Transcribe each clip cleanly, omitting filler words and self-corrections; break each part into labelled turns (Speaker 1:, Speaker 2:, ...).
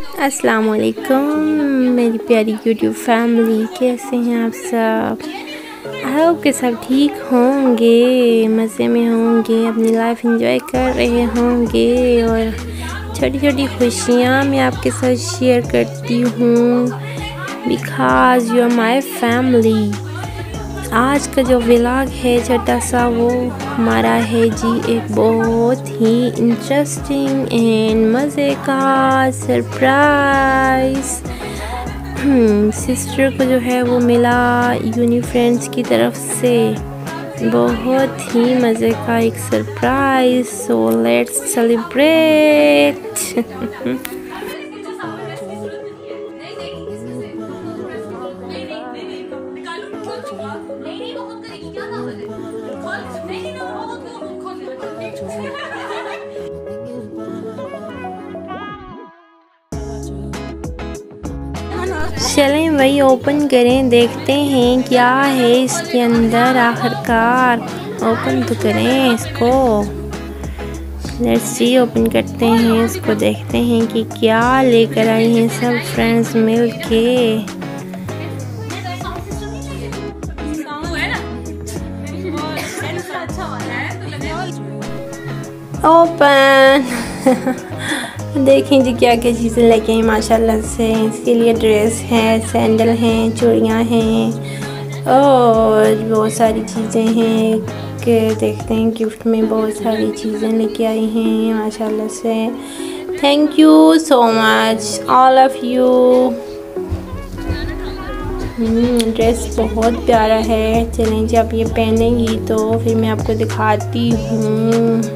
Speaker 1: अस्सलाम वालेकुम मेरी प्यारी यूट्यूब फैमिली, कैसे हैं आप सब। आई होप कि सब ठीक होंगे, मज़े में होंगे, अपनी लाइफ एंजॉय कर रहे होंगे और छोटी छोटी खुशियाँ मैं आपके साथ शेयर करती हूँ because you are my family. आज का जो व्लॉग है छोटा सा वो हमारा है जी एक बहुत ही इंटरेस्टिंग एंड मज़े का सरप्राइज़। सिस्टर को जो है वो मिला यूनी फ्रेंड्स की तरफ से, बहुत ही मज़े का एक सरप्राइज़। So let's celebrate. चलें वही ओपन करें, देखते हैं क्या है इसके अंदर। आखिरकार ओपन तो करें इसको। लेट्स सी, ओपन करते हैं इसको, देखते हैं कि क्या लेकर आई हैं सब फ्रेंड्स मिल के। ओपन देखें जी क्या क्या चीज़ें लेके आई माशाल्लाह से। इसके लिए ड्रेस है, सैंडल हैं, चूड़ियाँ हैं और बहुत सारी चीज़ें हैं कि देखते हैं। गिफ्ट में बहुत सारी चीज़ें लेके आई हैं माशाल्लाह से। Thank you so much all of you. Dress बहुत प्यारा है। चलें जी, आप ये पहनेंगी तो फिर मैं आपको दिखाती हूँ।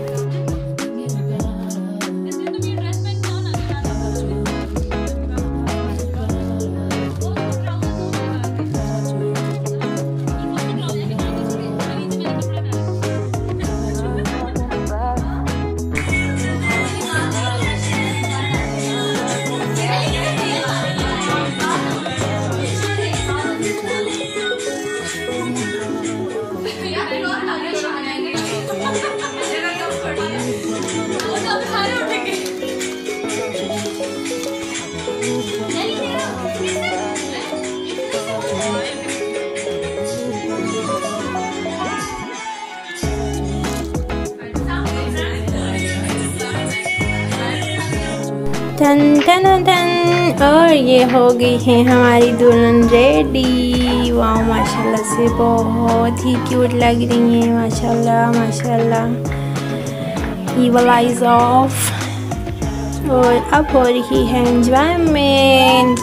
Speaker 1: टन टन टन, और ये हो गई है हमारी दुल्हन रेडी। वाह माशाल्लाह से बहुत ही क्यूट लग रही है माशाल्लाह माशाल्लाह। Evil eyes off. और अब हो रही है एंजॉयमेंट।